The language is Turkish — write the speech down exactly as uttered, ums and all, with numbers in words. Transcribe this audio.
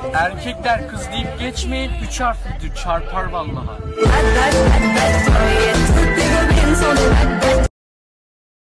Erkekler kız deyip geçmeyin, üç harflidir, çarpar vallaha.